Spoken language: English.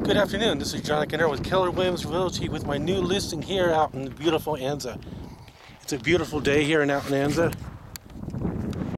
Good afternoon. This is Jonathan Kenner with Keller Williams Realty with my new listing here out in beautiful Anza. It's a beautiful day here out in Anza.